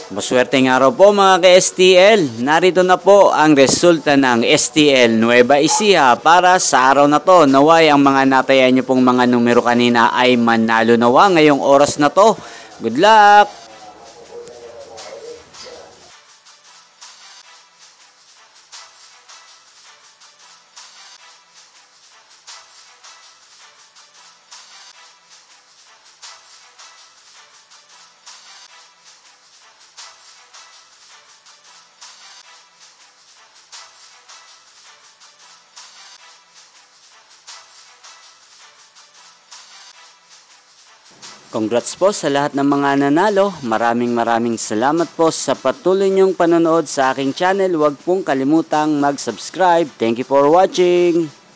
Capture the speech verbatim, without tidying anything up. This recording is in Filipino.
Maswerteng araw po mga ka-S T L. Narito na po ang resulta ng S T L Nueva Ecija para sa araw na to. Naway ang mga natayan nyo pong mga numero kanina ay manalo nawa ngayong oras na to. Good luck! Congrats po sa lahat ng mga nanalo. Maraming maraming salamat po sa patuloy niyong panonood sa aking channel. Huwag pong kalimutang mag-subscribe. Thank you for watching.